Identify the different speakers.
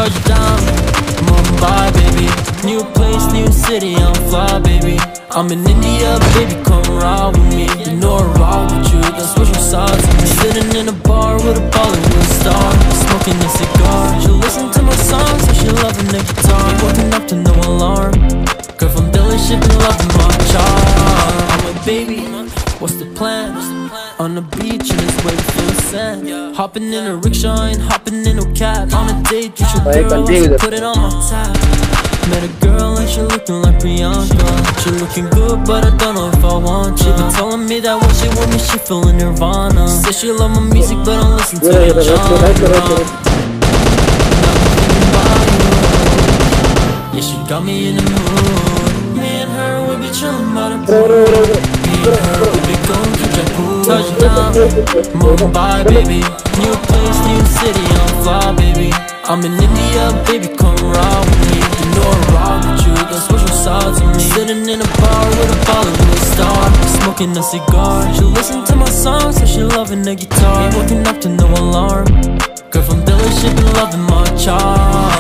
Speaker 1: Touchdown, Mumbai, baby. New place, new city, I'm fly, baby. I'm in India, baby, come ride with me. You know I rock with you, that's special sides of me. Sitting in a bar with a Bollywood star, smoking a cigar. She listen to my songs, so she loving the guitar. Waking up to no alarm. Girl from Delhi, she been loving my charm. I'm like, baby, what's the plan? On the beach and it's way for the sand. Hopping in a rickshaw and hopping in a cab. On a date, you should girl, put it on my tab. Met a girl and she looking like Priyanka. She looking good, but I don't know if I want you. She been telling me that when she with me, she feeling Nirvana. Says she love my music, but don't listen to the genre. Yeah, she got me in the mood. Me and her, we be chillin' by the pool. Me and her, we be going to Jadugar. Touchdown, Mumbai, baby. New place, new city, I'm fly, baby. I'm in India, baby, come ride with me. You know I rock with you, got special sides of me. Sitting in a bar with a Bollywood star, smoking a cigar. She listen to my songs, so she loving the guitar. Waking up to no alarm. Girl from Delhi, she been loving my charm.